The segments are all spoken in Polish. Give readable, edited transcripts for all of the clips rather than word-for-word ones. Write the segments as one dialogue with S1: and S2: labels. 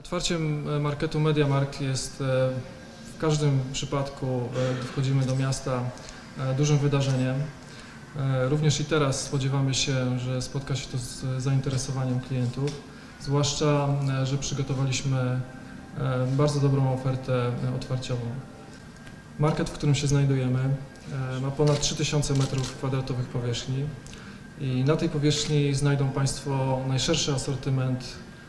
S1: Otwarciem marketu MediaMarkt jest w każdym przypadku, gdy wchodzimy do miasta, dużym wydarzeniem. Również i teraz spodziewamy się, że spotka się to z zainteresowaniem klientów, zwłaszcza, że przygotowaliśmy bardzo dobrą ofertę otwarciową. Market, w którym się znajdujemy, ma ponad 3000 m² powierzchni i na tej powierzchni znajdą Państwo najszerszy asortyment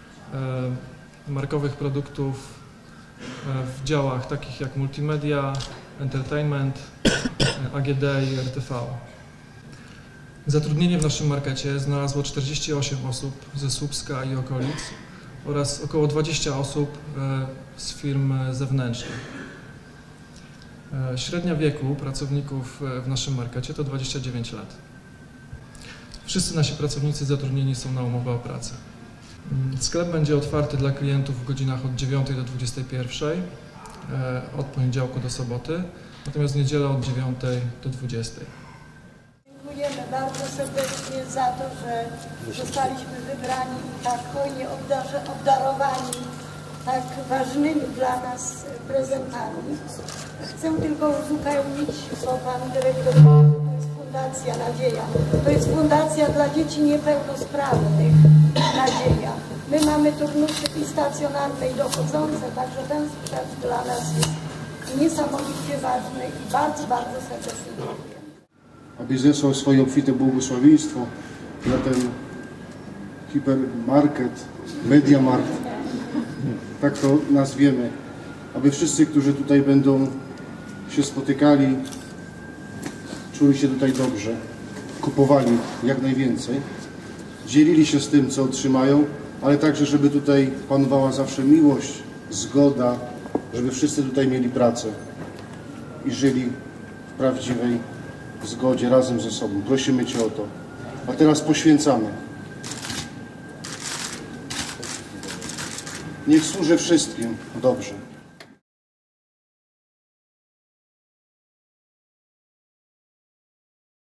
S1: markowych produktów w działach takich jak multimedia, entertainment, AGD i RTV. Zatrudnienie w naszym markecie znalazło 48 osób ze Słupska i okolic oraz około 20 osób z firm zewnętrznych. Średnia wieku pracowników w naszym markecie to 29 lat. Wszyscy nasi pracownicy zatrudnieni są na umowę o pracę. Sklep będzie otwarty dla klientów w godzinach od 9 do 21, od poniedziałku do soboty, natomiast w niedzielę od 9 do 20.
S2: Dziękujemy bardzo serdecznie za to, że zostaliśmy wybrani i tak hojnie obdarowani tak ważnymi dla nas prezentami. Chcę tylko uzupełnić, co Pan Dyrektor mówił, to jest Fundacja Nadzieja. To jest fundacja dla dzieci niepełnosprawnych Nadzieja. My mamy turnusy i stacjonarne i dochodzące, także ten sprzęt dla nas jest niesamowicie ważny i bardzo, bardzo serdecznie dziękuję.
S3: Aby zesłał swoje obfite błogosławieństwo na ten hipermarket, MediaMarkt, tak to nazwiemy, aby wszyscy, którzy tutaj będą się spotykali, czuli się tutaj dobrze, kupowali jak najwięcej, dzielili się z tym, co otrzymają, ale także, żeby tutaj panowała zawsze miłość, zgoda, żeby wszyscy tutaj mieli pracę i żyli w prawdziwej zgodzie razem ze sobą. Prosimy Cię o to. A teraz poświęcamy. Niech służy wszystkim dobrze.